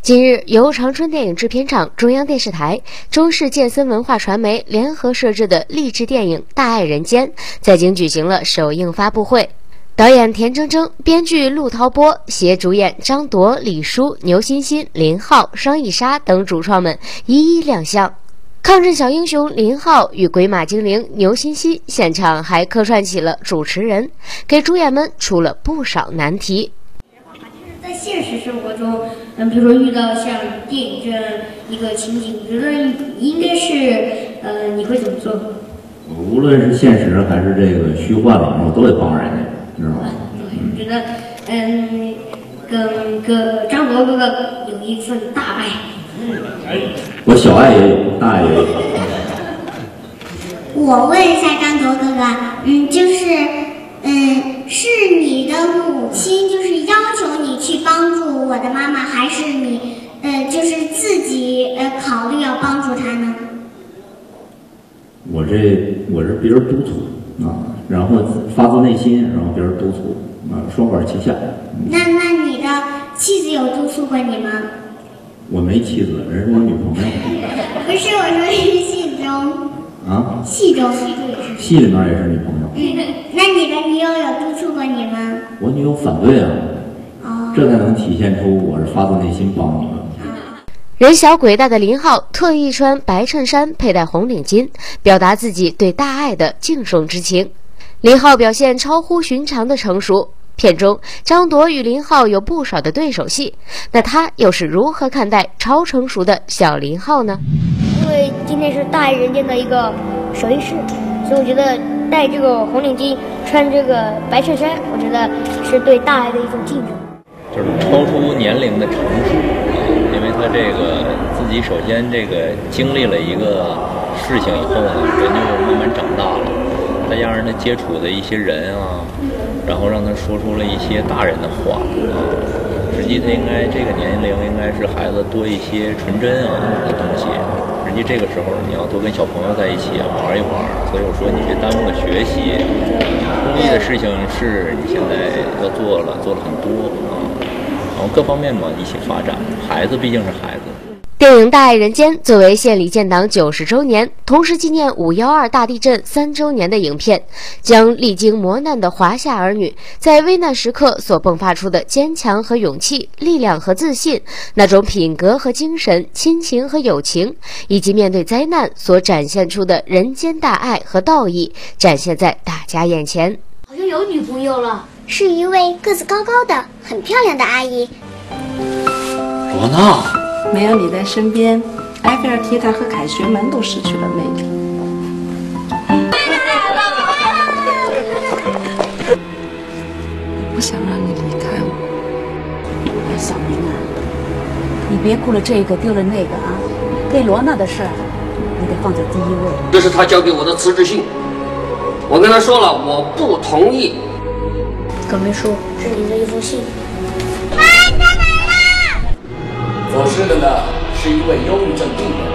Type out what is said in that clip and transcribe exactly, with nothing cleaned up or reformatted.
近日，由长春电影制片厂、中央电视台、中视健森文化传媒联合摄制的励志电影《大爱人间》在京举行了首映发布会。导演田铮铮，编剧陆涛波，携主演张铎、李舒、牛欣欣、林浩、商艺莎等主创们一一亮相。抗震小英雄林浩与鬼马精灵牛欣欣现场还客串起了主持人，给主演们出了不少难题。 在现实生活中，嗯，比如说遇到像电影这样一个情景，我觉得应该是，呃，你会怎么做？ 无论是现实还是这个虚幻里，我都会帮人家，知道吗？ 对，我觉得，嗯，跟跟张铎哥哥有一份大爱。 我小爱也有，大爱也有。 我问一下张铎哥哥，嗯，就是，嗯，是你的母亲就是要求你去帮助我的妈妈，还是你，呃，就是自己呃考虑要帮助她呢？ 我这我是别人督促啊，然后发自内心，然后别人督促啊，双管齐下。 那那你的妻子有督促过你吗？ 我没妻子，人是我女朋友。 不是，我说是戏中。 啊？ 戏中， 戏里面也是女朋友。 嗯，那你的女友有督促过你吗？ 我女友反对啊。 哦。 这才能体现出我是发自内心帮你们。 人小鬼大的林浩特意穿白衬衫，佩戴红领巾，表达自己对大爱的敬重之情。林浩表现超乎寻常的成熟。片中，张铎与林浩有不少的对手戏，那他又是如何看待超成熟的小林浩呢？ 因为今天是大爱人间的一个首映式，所以我觉得戴这个红领巾，穿这个白衬衫，我觉得是对大爱的一种敬重。 就是超出年龄的成熟，因为他这个自己首先这个经历了一个事情以后呢，人就慢慢长大了，再加上他接触的一些人啊。然后让他说出了一些大人的话啊，实际他应该这个年龄应该是孩子多一些纯真啊的东西。实际这个时候你要多跟小朋友在一起玩一玩，所以我说你别耽误了学习。公益的事情是你现在要做了，做了很多啊，然后各方面嘛一起发展。孩子毕竟是孩子。 电影《大爱人间》作为县里建党九十周年，同时纪念五一二大地震三周年的影片，将历经磨难的华夏儿女在危难时刻所迸发出的坚强和勇气、力量和自信，那种品格和精神、亲情和友情，以及面对灾难所展现出的人间大爱和道义，展现在大家眼前。 好像有女朋友了， 是一位个子高高的、很漂亮的阿姨。 罗娜。 没有你在身边，埃菲尔铁塔和凯旋门都失去了魅力。我不想让你离开我。 小明啊，你别顾了这个丢了那个啊，对罗娜的事儿，你得放在第一位。 这是他交给我的辞职信，我跟他说了，我不同意。 可没说，是你的一封信。 走失的呢是一位忧郁症病人，